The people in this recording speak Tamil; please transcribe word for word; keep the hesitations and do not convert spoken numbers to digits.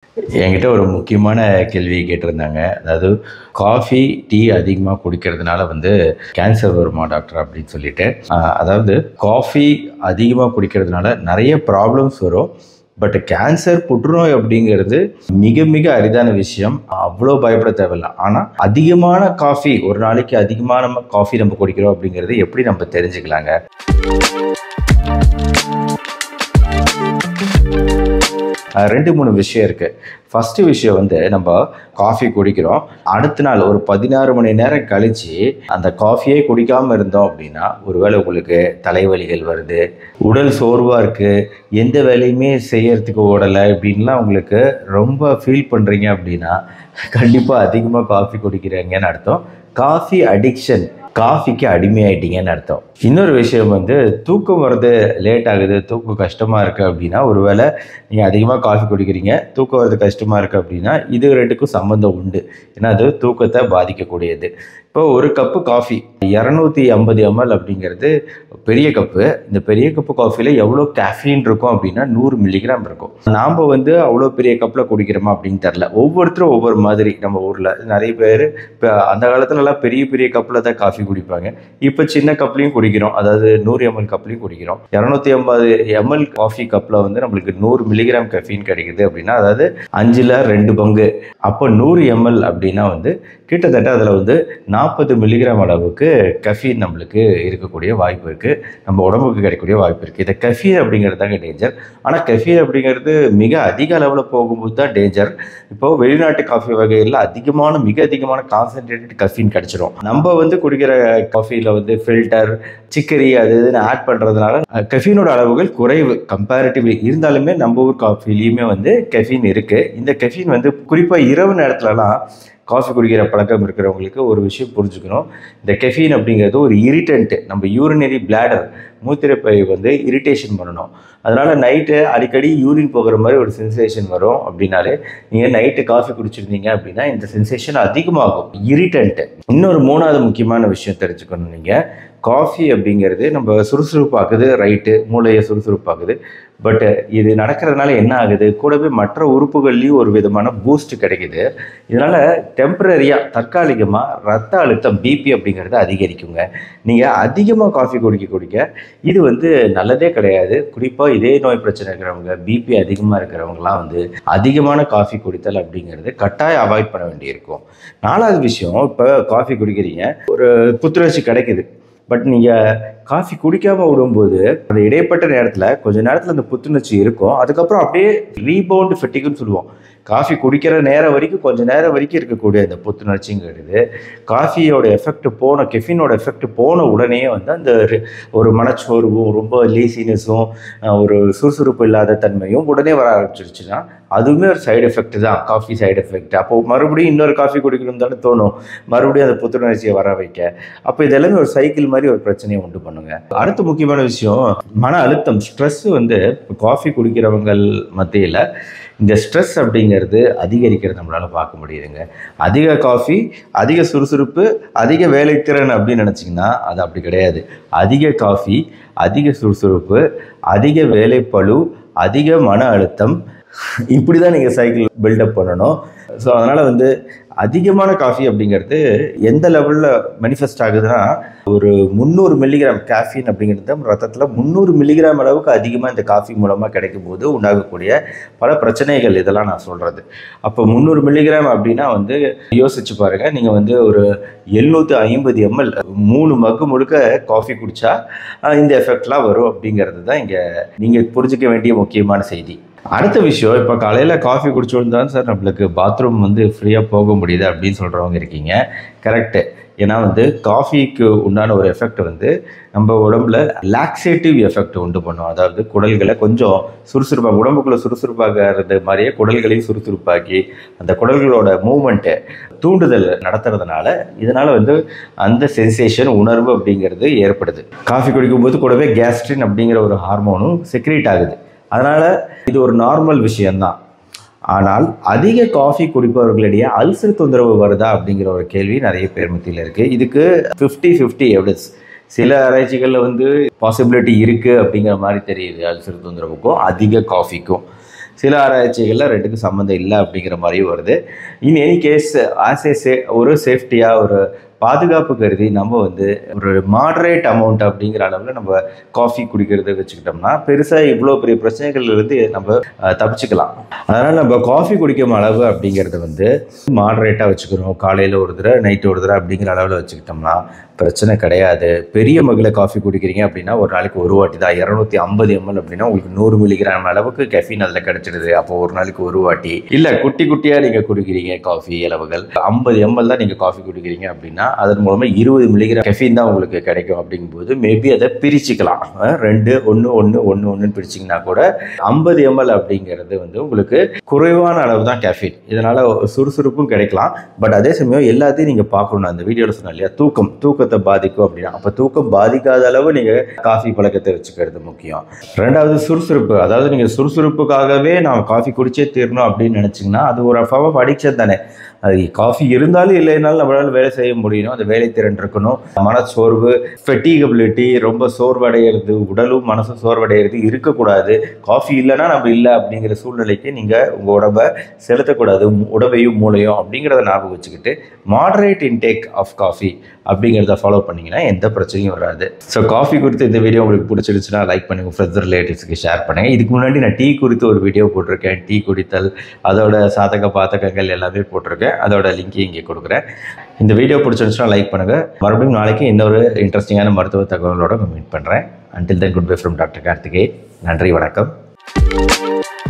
என்கிட்ட ஒரு முக்கியமான கேள்வி கேட்டிருந்தாங்க. அதாவது காஃபி, டீ அதிகமா குடிக்கிறதுனால வந்து கேன்சர் வருமா டாக்டர் அப்படின்னு சொல்லிட்டு. அ அதாவது காஃபி அதிகமா குடிக்கிறதுனால நெறைய ப்ராப்ளம்ஸ் வரும். பட் கேன்சர், புற்றுநோய் அப்படிங்கிறது மிக மிக அரிதான விஷயம். அவ்வளோ பயப்பட தேவையில்ல. ஆனா அதிகமான காஃபி ஒரு நாளைக்கு அதிகமான காஃபி நம்ம குடிக்கிறோம் அப்படிங்கிறது எப்படி நம்ம தெரிஞ்சுக்கலாங்க? ரெண்டு மூணு விஷயம் இருக்கு. ஃபர்ஸ்ட் விஷயம் வந்து நம்ம காஃபி குடிக்கிறோம். அடுத்த நாள் ஒரு பதினாறு மணி நேரம் கழிச்சு அந்த காஃபியே குடிக்காம இருந்தோம் அப்படின்னா, ஒருவேளை உங்களுக்கு தலைவலிகள் வருது, உடல் சோர்வா இருக்கு, எந்த வேலையுமே செய்யறதுக்கு ஓடலை இப்படின்லாம் உங்களுக்கு ரொம்ப ஃபீல் பண்றீங்க அப்படின்னா, கண்டிப்பா அதிகமா காஃபி குடிக்கிறீங்கன்னு அர்த்தம். காஃபி அடிக்ஷன், காஃபிக்கு அடிமையாயிட்டீங்கன்னு அர்த்தம். இன்னொரு விஷயம் வந்து தூக்கம் வர்றது லேட் ஆகுது, தூக்கம் கஷ்டமா இருக்கு அப்படின்னா, ஒருவேளை நீங்க அதிகமா காஃபி குடிக்கிறீங்க, தூக்கம் வர்றது கஷ்டமா இருக்கு அப்படின்னா, இது ரெண்டுக்கும் சம்பந்தம் உண்டு. ஏன்னா அது தூக்கத்தை பாதிக்கக்கூடியது. இப்போ ஒரு கப்பு காஃபி இருநூத்தி ஐம்பது எம்எல் அப்படிங்கிறது பெரிய கப்பு. இந்த பெரிய கப்பு காஃபில எவ்வளோ கேஃபீன் இருக்கும் அப்படின்னா நூறு மில்லிகிராம் இருக்கும். நாம வந்து அவ்வளோ பெரிய கப்பில் குடிக்கிறோமா அப்படின்னு தெரில. ஒவ்வொருத்தரும் ஒவ்வொரு மாதிரி. நம்ம ஊரில் நிறைய பேர் இப்போ அந்த காலத்துலலாம் பெரிய பெரிய கப்பில் தான் காஃபி குடிப்பாங்க. இப்போ சின்ன கப்லையும் குடிக்கிறோம். அதாவது நூறு எம்எல் கப்லையும் குடிக்கிறோம். இரநூத்தி ஐம்பது எம்எல் காஃபி கப்பில் வந்து நம்மளுக்கு நூறு மில்லிகிராம் கெஃபீன் கிடைக்குது அப்படின்னா, அதாவது அஞ்சில் ரெண்டு பங்கு. அப்போ நூறு எம்எல் அப்படின்னா வந்து கிட்டத்தட்ட அதில் வந்து நாற்பது மில்லிகிராம் அளவுக்கு கெஃபீன் நம்மளுக்கு இருக்கக்கூடிய வாய்ப்பு இருக்குது. நம்ம உடம்புக்கு கிடைக்கக்கூடிய வாய்ப்பு இருக்குது. இந்த கெஃபீன் அப்படிங்கிறது தாங்க டேஞ்சர். ஆனால் கெஃபீன் அப்படிங்கிறது மிக அதிக அளவில் போகும்போது தான் டேஞ்சர். இப்போ வெளிநாட்டு காஃபி வகைகளில் அதிகமான மிக அதிகமான கான்சன்ட்ரேட்டட் கெஃபீன் கிடைச்சிரும். நம்ம வந்து குடிக்கிற காஃபியில் வந்து ஃபில்டர், சிக்கரி அது இதுன்னு ஆட் பண்ணுறதுனால கெஃபீனோட அளவுகள் குறைவு கம்பேரிட்டிவ்லி. இருந்தாலுமே நம்ம ஊர் காஃபிலையுமே வந்து கெஃபீன் இருக்குது. இந்த கெஃபீன் வந்து குறிப்பாக இரவு நேரத்துலலாம் காஃபி குடிக்கிற பழக்கம் இருக்கிறவங்களுக்கு ஒரு விஷயம் புரிஞ்சுக்கணும். இந்த கெஃபீன் அப்படிங்கிறது ஒரு இரிட்டன்ட்டு. நம்ம யூரினரி பிளாடர், மூத்திரப்பை வந்து இரிட்டேஷன் பண்ணணும். அதனால் நைட்டு அடிக்கடி யூரின் போகிற மாதிரி ஒரு சென்சேஷன் வரும். அப்படின்னாலே நீங்கள் நைட்டு காஃபி குடிச்சிருந்தீங்க அப்படின்னா இந்த சென்சேஷன் அதிகமாகும், இரிட்டன்ட்டு. இன்னொரு மூணாவது முக்கியமான விஷயம் தெரிஞ்சுக்கணும். நீங்கள் காஃபி அப்படிங்கிறது நம்ம சுறுசுறுப்பாக்குது, ரைட்டு, மூளையை சுறுசுறுப்பாக்குது. பட் இது நடக்கிறதுனால என்ன ஆகுது, கூடவே மற்ற உறுப்புகள்லையும் ஒரு விதமான பூஸ்ட் கிடைக்குது. இதனால் டெம்பரரியாக தற்காலிகமாக ரத்த அழுத்தம், பிபி அப்படிங்கிறது அதிகரிக்குங்க. நீங்கள் அதிகமாக காஃபி குடிக்க குடிக்க இது வந்து நல்லதே கிடையாது. குறிப்பாக இதே நோய் பிரச்சனை இருக்கிறவங்க, பிபி அதிகமாக இருக்கிறவங்கலாம் வந்து அதிகமான காஃபி குடித்தல் அப்படிங்கிறது கட்டாயம் அவாய்ட் பண்ண வேண்டியிருக்கும். நாலாவது விஷயம், இப்போ காஃபி குடிக்கிறீங்க, ஒரு புத்துணர்ச்சி கிடைக்குது. பட் நீங்கள் காஃபி குடிக்காமல் விடும்போது அந்த இடைப்பட்ட நேரத்தில் கொஞ்ச நேரத்தில் அந்த புத்துணர்ச்சி இருக்கும். அதுக்கப்புறம் அப்படியே ரீபவுண்ட் ஃபெட்டிக்னு சொல்லுவோம். காஃபி குடிக்கிற நேரம் வரைக்கும் கொஞ்சம் நேரம் வரைக்கும் இருக்கக்கூடிய அந்த புத்துணர்ச்சிங்கிறது காஃபியோட எஃபெக்ட் போன, கெஃபினோட எஃபெக்ட் போன உடனே வந்து அந்த ஒரு மனச்சோர்வும், ரொம்ப லேசினஸும், ஒரு சுறுசுறுப்பு இல்லாத தன்மையும் உடனே வர ஆரம்பிச்சிருச்சுன்னா அதுவுமே ஒரு சைடு எஃபெக்ட் தான், காஃபி சைடு எஃபெக்ட். அப்போ மறுபடியும் இன்னொரு காஃபி குடிக்கணும்னு தானே தோணும், மறுபடியும் அந்த புத்துணர்ச்சியை வர வைக்க. அப்போ இதெல்லாமே ஒரு சைக்கிள் மாதிரி ஒரு பிரச்சனையை உண்டு பண்ணுங்க. அடுத்த முக்கியமான விஷயம், மன அழுத்தம், ஸ்ட்ரெஸ் வந்து காஃபி குடிக்கிறவங்கள் மத்தியில் இந்த ஸ்ட்ரெஸ் அப்படிங்கிறது அதிகரிக்கிறது நம்மளால் பார்க்க முடியுதுங்க. அதிக காஃபி, அதிக சுறுசுறுப்பு, அதிக வேலைத்திறன் அப்படின்னு நினச்சிங்கன்னா அது அப்படி கிடையாது. அதிக காஃபி, அதிக சுறுசுறுப்பு, அதிக வேலைப்பளு, அதிக மன அழுத்தம், இப்படி தான் நீங்கள் சைக்கிள் பில்டப் பண்ணணும். ஸோ அதனால் வந்து அதிகமான காஃபி அப்படிங்கிறது எந்த லெவலில் மேனிஃபெஸ்ட் ஆகுதுன்னா, ஒரு முந்நூறு மில்லிகிராம் கேஃபீன் அப்படிங்கிறது ரத்தத்தில் முந்நூறு மில்லிகிராம் அளவுக்கு அதிகமாக இந்த காஃபி மூலமாக கிடைக்கும் போது உண்டாகக்கூடிய பல பிரச்சனைகள் இதெல்லாம் நான் சொல்கிறது. அப்போ முந்நூறு மில்லிகிராம் அப்படின்னா வந்து யோசிச்சு பாருங்கள். நீங்கள் வந்து ஒரு எழுநூற்றி ஐம்பது எம்எல் மூணு மக்கு முழுக்க காஃபி குடித்தா இந்த எஃபெக்ட்லாம் வரும் அப்படிங்கிறது தான் இங்கே நீங்கள் புரிஞ்சிக்க வேண்டிய முக்கியமான செய்தி. அடுத்த விஷயம், இப்போ காலையில் காஃபி குடிச்சோன்னு தான் சார் நம்மளுக்கு பாத்ரூம் வந்து ஃப்ரீயாக போக முடியுது அப்படின்னு சொல்கிறவங்க இருக்கீங்க. கரெக்டு. ஏன்னா வந்து காஃபிக்கு உண்டான ஒரு எஃபெக்ட் வந்து நம்ம உடம்புல லாக்ஸேட்டிவ் எஃபெக்ட் உண்டு பண்ணும். அதாவது குடல்களை கொஞ்சம் சுறுசுறுப்பாக, உடம்புக்குள்ளே சுறுசுறுப்பாகிறது மாதிரியே குடல்களையும் சுறுசுறுப்பாக்கி அந்த குடல்களோட மூவ்மெண்ட்டை தூண்டுதல் நடத்துறதுனால இதனால் வந்து அந்த சென்சேஷன், உணர்வு அப்படிங்கிறது ஏற்படுது. காஃபி குடிக்கும்போது கூடவே கேஸ்ட்ரின் அப்படிங்கிற ஒரு ஹார்மோனும் செக்ரீட் ஆகுது. அதனால் இது ஒரு நார்மல் விஷயந்தான். ஆனால் அதிக காஃபி குடிப்பவர்களிடையே அல்சர் தொந்தரவு வருதா அப்படிங்கிற ஒரு கேள்வி நிறைய பேர் மத்தியில் இருக்குது. இதுக்கு ஃபிஃப்டி ஃபிஃப்டி எவிடன்ஸ். சில ஆராய்ச்சிகளில் வந்து பாசிபிலிட்டி இருக்குது அப்படிங்கிற மாதிரி தெரியுது அல்சர் தொந்தரவுக்கும் அதிக காஃபிக்கும். சில ஆராய்ச்சிகளில் ரெண்டுக்கும் சம்மந்தம் இல்லை அப்படிங்கிற மாதிரியும் வருது. In any case as a say ஒரு சேஃப்டியாக ஒரு பாதுகாப்பு கருதி நம்ம வந்து ஒரு மாடரேட் அமௌண்ட் அப்படிங்கிற அளவில் நம்ம காஃபி குடிக்கிறத வச்சுக்கிட்டோம்னா பெருசாக இவ்வளோ பெரிய பிரச்சனைகள்லேருந்து நம்ம தப்பிச்சுக்கலாம். அதனால் நம்ம காஃபி குடிக்கும் அளவு அப்படிங்கிறத வந்து மாடரேட்டாக வச்சுக்கணும். காலையில் ஒரு தடவை நைட்டு ஒரு தடவை அப்படிங்கிற அளவில் வச்சுக்கிட்டோம்னா பிரச்சனை கிடையாது. பெரிய மகிழ காஃபி குடிக்கிறீங்க அப்படின்னா ஒரு நாளைக்கு ஒரு வாட்டி தான். இரநூத்தி ஐம்பது எம்எல் அப்படின்னா உங்களுக்கு நூறு மில்லிகிராம் அளவுக்கு கெஃபின் அதில் கிடைச்சிடுது. அப்போ ஒரு நாளைக்கு ஒரு வாட்டி. இல்லை குட்டி குட்டியாக நீங்கள் குடிக்கிறீங்க காஃபி அளவுகள் ஐம்பது எம்எல் தான் நீங்கள் காஃபி குடிக்கிறீங்க அப்படின்னா அதன் மூலமாக இருபது மில்லிகிராம் கெஃபின் தான் உங்களுக்கு கிடைக்கும். அப்படிங்கும்போது மேபி அதை பிரிச்சுக்கலாம். ரெண்டு ஒன்று ஒன்று ஒன்று ஒன்றுன்னு பிரிச்சிங்கன்னா கூட ஐம்பது எம்எல் அப்படிங்கிறது வந்து உங்களுக்கு குறைவான அளவு தான் கெஃபின். இதனால் சுறுசுறுப்பும் கிடைக்கலாம். பட் அதே சமயம் எல்லாத்தையும் நீங்கள் பார்க்கணும். அந்த வீடியோவில் சொன்ன இல்லையா தூக்கம் தூக்கத்தை பாதிக்கும் அப்படின்னா அப்போ தூக்கம் பாதிக்காத அளவு நீங்கள் காஃபி பழக்கத்தை வச்சுக்கிறது முக்கியம். ரெண்டாவது சுறுசுறுப்பு. அதாவது நீங்கள் சுறுசுறுப்புக்காகவே நான் காஃபி குடிச்சே தீரணும் அப்படின்னு நினச்சிங்கன்னா அது ஒரு ஃபார்ம் ஆஃப் அடிக்ஷன் தானே. அது காஃபி இருந்தாலும் இல்லைனாலும் நம்மளால வேலை செய்ய முடியணும். அந்த வேலை திறன் இருக்கணும். மனச்சோர்வு ஃபெட்டிகபிலிட்டி ரொம்ப சோர்வடைகிறது, உடலும் மனசும் சோர்வடைகிறது இருக்கக்கூடாது. காஃபி இல்லைன்னா நம்ம இல்லை அப்படிங்கிற சூழ்நிலைக்கு நீங்கள் உங்கள் உடம்பை செலுத்தக்கூடாது. உடம்பையும் மூளையும் அப்படிங்கிறத ஞாபகம் வச்சுக்கிட்டு மாடரேட் இன்டேக் ஆஃப் காஃபி அப்படிங்கிறத ஃபாலோ பண்ணிங்கன்னா எந்த பிரச்சனையும் வராது. ஸோ காஃபி குறித்து இந்த வீடியோ உங்களுக்கு பிடிச்சிருச்சுன்னா லைக் பண்ணுங்கள், ஃப்ரெண்ட்ஸ் ரிலேட்டிவ்ஸ்க்கு ஷேர் பண்ணுங்கள். இதுக்கு முன்னாடி நான் டீ குறித்து ஒரு வீடியோ போட்டிருக்கேன். டீ குடித்தல் அதோட சாதக பாதகங்கள் எல்லாமே போட்டிருக்கேன். அதோட லிங்கையும் இங்கே கொடுக்குறேன். இந்த வீடியோ பிடிச்சிருந்துச்சுன்னா லைக் பண்ணுங்கள். மறுபடியும் நாளைக்கு இன்னொரு இன்ட்ரெஸ்டிங்கான மருத்துவ தகவலோட மீட் பண்ணுறேன். Until then good bye from doctor Karthikeyan. நன்றி, வணக்கம்.